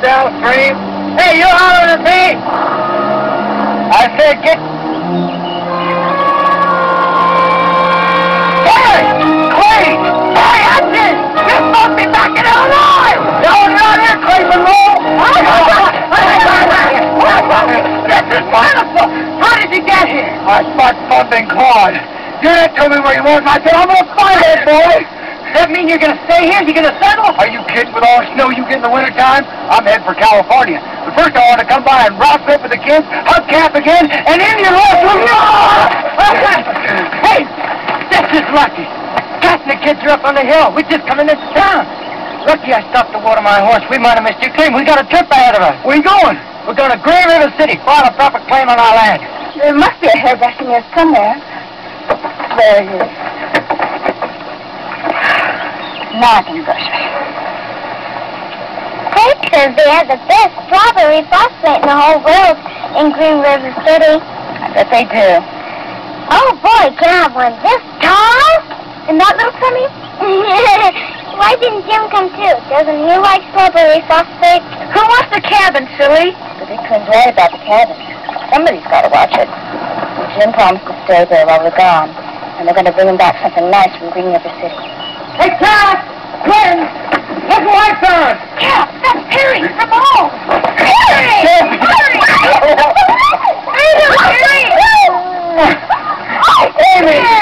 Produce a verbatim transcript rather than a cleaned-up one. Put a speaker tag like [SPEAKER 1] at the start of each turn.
[SPEAKER 1] downstream. Hey, you hollering at me? I said get... Hey! Clay! Hey, that's it! You're supposed to be back in Illinois! No, you're not here, Clay Monroe! This is wonderful! How did you get here? I spot thumping Claude. You didn't tell me where you was, and I said, I'm gonna find that boy! Does that mean you're gonna stay here? You're gonna settle? Are you kidding with all the snow you get in the wintertime? I'm heading for California. But first I want to come by and rock up with the kids, hug Cap again, and in your life will Hey, this is lucky. Cap and the kids are up on the hill. We're just coming into town. Lucky I stopped to water my horse. We might have missed your train. We got a trip ahead of us. Where you going? We're going to Gray River City, file a proper claim on our land.
[SPEAKER 2] There must be a hairdresser here somewhere. There it is. Nothing, Gusher.
[SPEAKER 3] They says they have the best strawberry phosphate in the whole world in Green River City.
[SPEAKER 2] I bet they do.
[SPEAKER 3] Oh, boy, can I have one this tall? And that little tummy? Why didn't Jim come too? Doesn't he like strawberry phosphate?
[SPEAKER 2] Who wants the cabin, silly? The big twin's right about the cabin. Somebody's got to watch it. Jim promised to stay there while we're gone. And they're going to bring him back something nice from Green River City.
[SPEAKER 1] Hey, Cap! Quinn! Look what I found!
[SPEAKER 2] Cap, that's Perry from home!
[SPEAKER 3] Perry! Perry!
[SPEAKER 2] Amy!